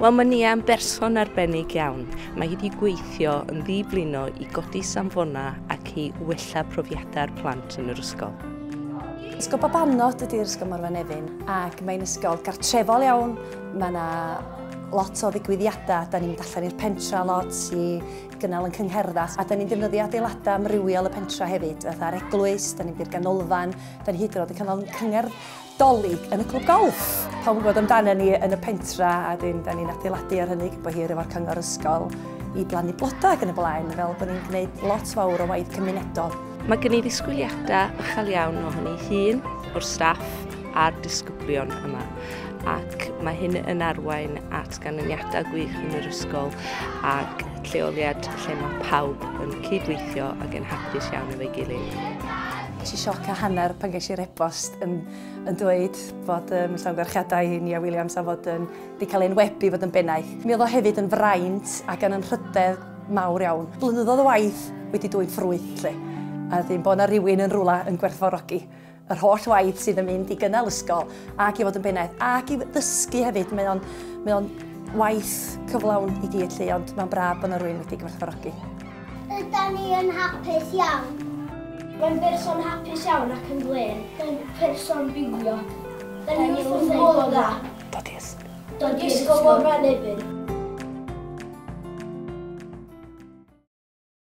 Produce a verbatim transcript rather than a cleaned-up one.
Wel, mae Nia yn berson arbennig iawn. Mae hi wedi gweithio yn ddiblino i godi samfona ac i wella profiadau'r plant yn yr ysgol. Ysgol Babanod ydy'r ysgol Morfa Nefyn, ac mae'n ysgol gartrefol iawn. Mae yna lot o ddigwyddiadau. Da ni'n mynd allan i'r pentra lot i gynnal yn cyngherddus. A da ni'n defnyddio adeiladau amrywiol y pentra hefyd, fatha'r eglwys, da ni'n byr ganolfan, da ni hyd yn oed yn cynnal cyngerdd dolig yn y clwb golff. Pawb yn gwybod amdano ni yn y pentra, a dyn, da ni'n adeiladu ar hynny, bod hi efo'r cyngor ysgol i blannu bloda ac yn y blaen, fel bod ni'n gwneud lot fawr o waith cymunedol. Mae gen i ddisgwyliadau uchel iawn o hynny hun o'r staff a'r disgyblion yma, ac mae hyn yn arwain at ganlyniadau gwych yn yr ysgol ac lleoliad lle mae pawb yn cydweithio ac yn hapus iawn efo'i gilydd. Ges i sioc a hanner pan ges i'r e-bost yn, yn dweud bod um, llawngorchiadau Nia Williams a fod yn wedi cael ein webu fod yn bennaeth. Mi oedd o hefyd yn fraint ac yn anrhydedd mawr iawn. Blynyddoedd o waith wedi dwy'n ffrwyth lle. A ddim bod yna rhywun yn rhywle yn gwerthfawrogi yr holl waith sydd yn mynd i gynnal ysgol ac i fod yn bennaeth ac i ddysgu hefyd. Mae o'n, mae o'n waith cyflawn i gyd lle, ond mae'n braf bod yna rhywun wedi gwerthfawrogi. Ydyn ni yn hapus iawn. Mae'n berson hapus iawn ac yn glên. Mae'n person bywio. Dyn ni'n wrth yn dda. Dod i ysgol. Dod i ysgol Morfa Nefyn.